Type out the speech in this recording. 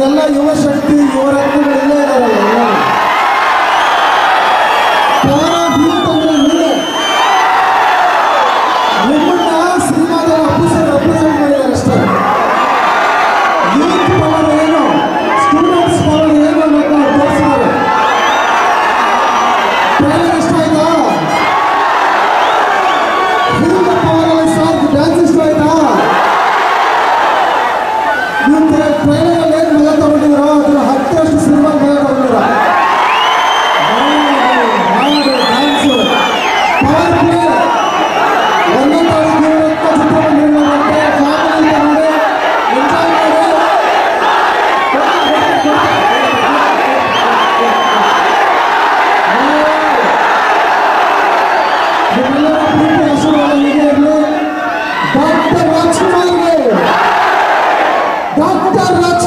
ಎಲ್ಲ ಯುವ ಶಕ್ತಿ ಯುವ ರತ್ನಗಳೆಲ್ಲ ಇದಾರಲ್ಲ ನಿಮ್ಮನ್ನ ಸಿನಿಮಾದಲ್ಲಿ ರೆಪ್ರೆಸೆಂಟ್ ಮಾಡಿದ್ದಾರೆ ಅಷ್ಟೇ. ಯೂತ್ ಪವರ್ ಏನು, ಸ್ಟೂಡೆಂಟ್ಸ್ ಪವರ್ ಏನು ಅನ್ನೋದನ್ನ ತೋರಿಸಿದ್ದಾರೆ. ಟ್ರೈಲರ್ ಇಷ್ಟ ಆಯ್ತಾ? ಫಿಲ್ಮ್ ಪವರ್ ಸಾಂಗ್ ಡ್ಯಾನ್ಸ್ ಇಷ್ಟ ಆಯ್ತಾ? ನೀವು ಟ್ರೈಲರ್ ಏನು ಮಜಾ ತಗೊಂಡಿರೋ ಅದರ 10 ಸಿನಿಮಾ ಮಜಾ ತಗೊಂಡಿರೋ. ಡ್ಯಾನ್ಸು ಪವರ್ ಪ್ಲೇ ಒಂದೇ ತಾರೀಕು ಚಿತ್ರವನ್ನು ನೋಡುವಂತೆ ಫ್ಯಾಮಿಲಿ ನೋಡಿ ಎಂಜಾಯ್ ಮಾಡಿ. ನಿಮ್ಮೆಲ್ಲರ ಪ್ರೀತಿ ಆಶೀರ್ವಾದ ಹೀಗೆ ಇರಲಿ. ಡಾಕ್ಟರ್ ರಾಜ್ಕುಮಾರ್ಗೆ